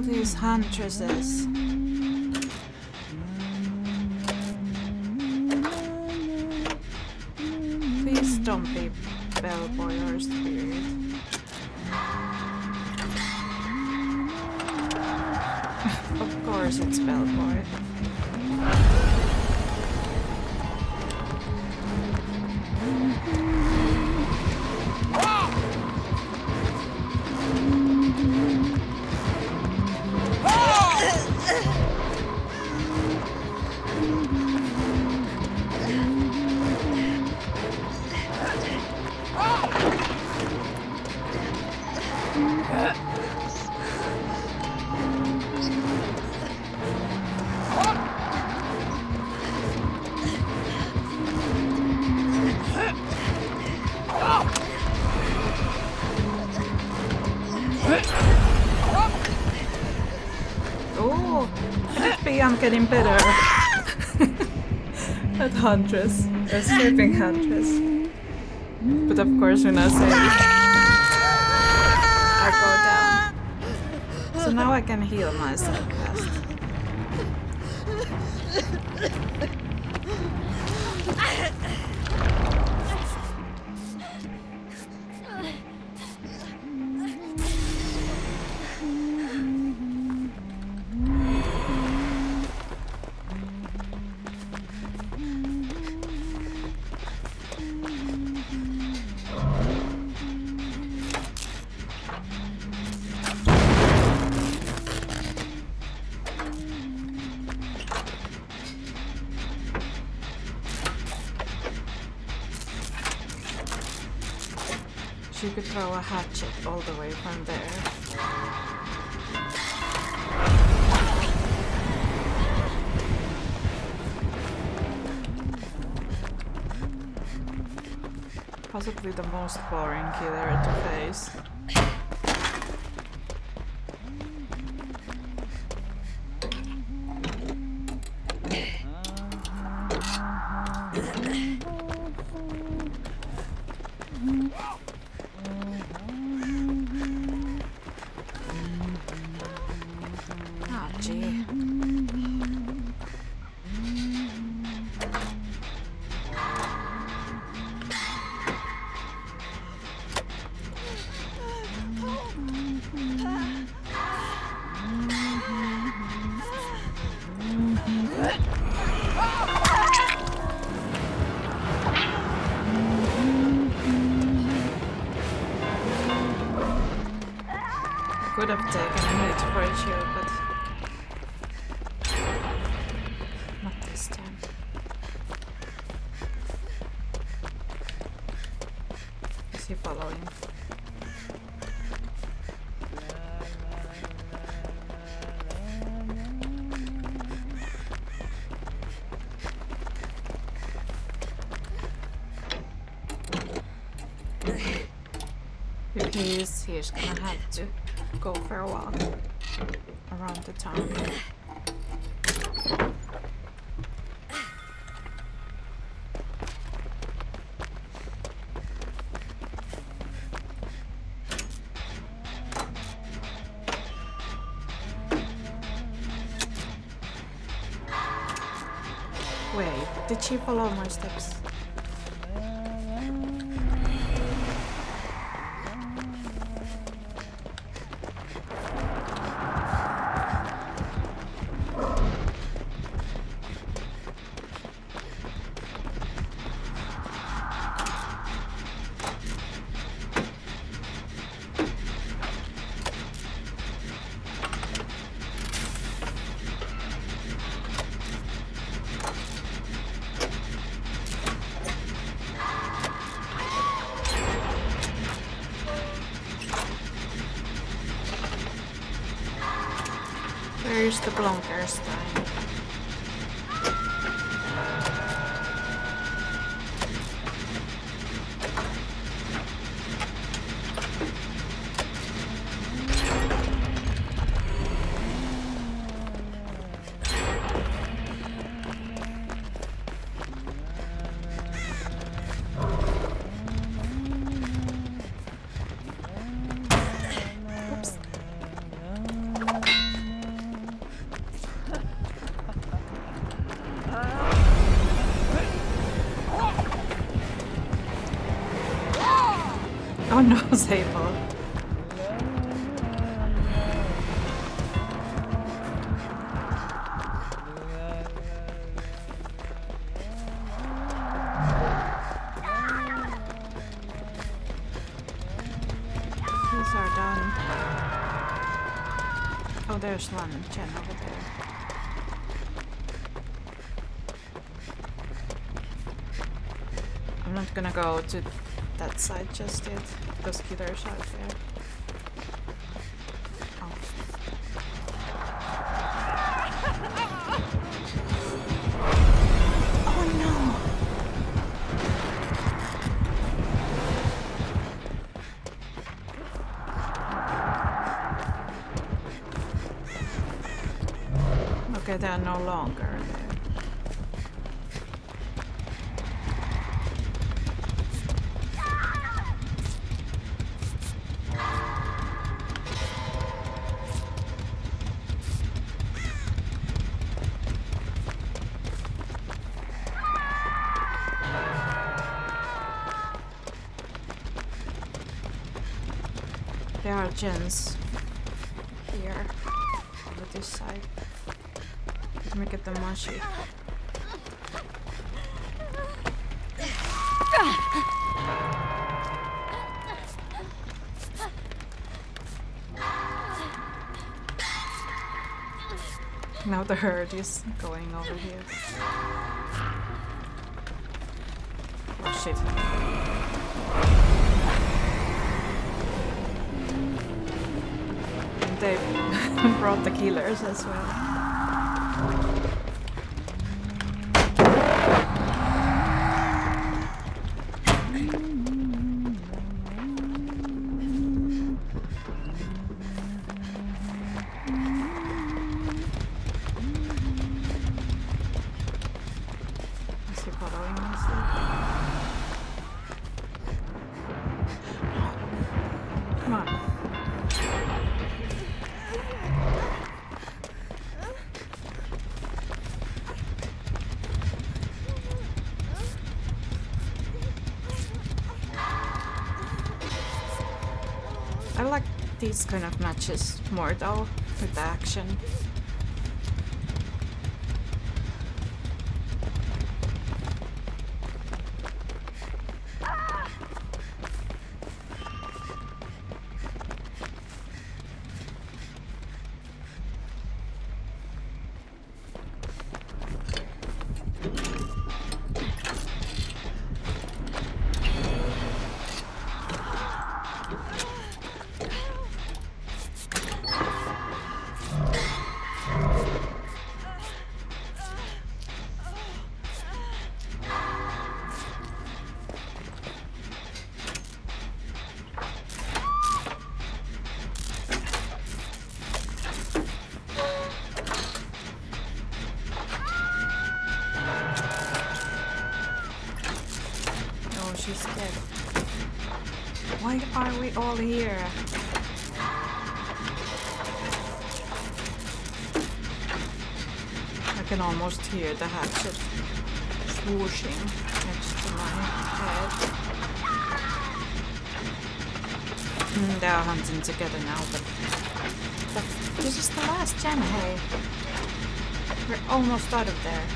These huntresses. Please don't be bellboy or spirit. Of course it's bellboy. I'm getting better at Huntress, escaping Huntress. But of course when I say I go down. So now I can heal myself fast. She could throw a hatchet all the way from there. Possibly the most boring killer to face. Could have taken a hit for a shield, but not this time. Is he following? If he is, he's gonna have to go for a walk around the town. Wait, did she follow my steps? Where's the Blonkerstein? Oh no, Sable. These are done. Oh, there's one gen over there. I'm not gonna go to that side just yet. Those killers out there. Oh. Oh no! Okay, they're no longer there. There are gens here, over this side. Let me get the mochi. Now the herd is going over here. Oh shit. They brought the killers as well. Is he following us? Come on. I like these kind of matches more though, with the action. She's dead. Why are we all here? I can almost hear the hatchet swooshing next to my head. They are hunting together now, but this is the last gen, hey. We're almost out of there.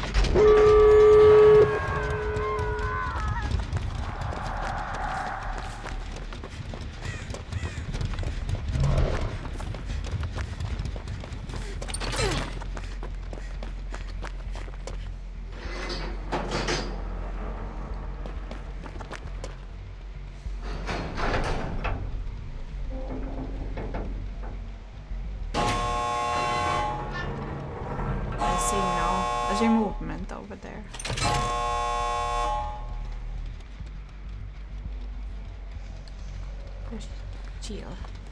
There's a movement over there. There's Jill.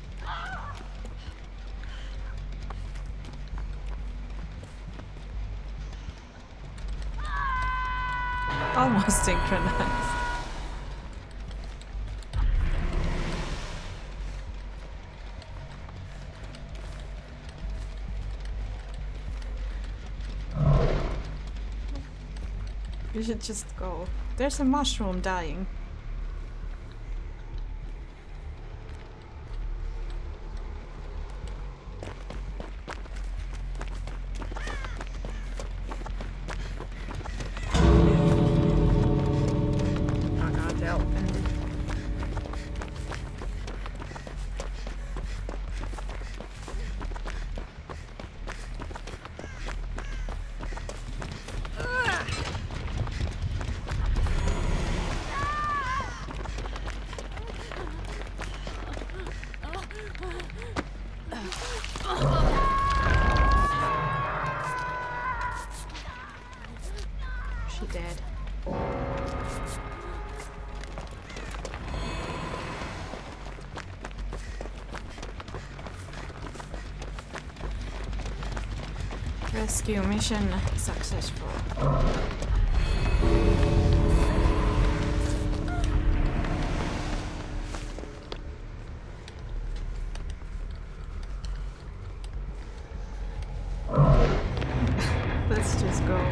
Almost synchronized. We should just go. There's a mushroom dying. Rescue mission successful. Let's just go.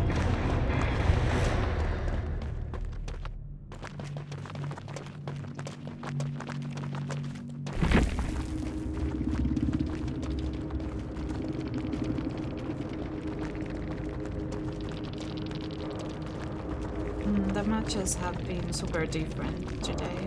The matches have been super different today.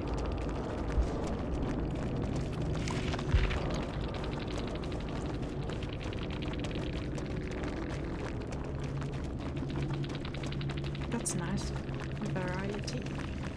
That's nice. Variety.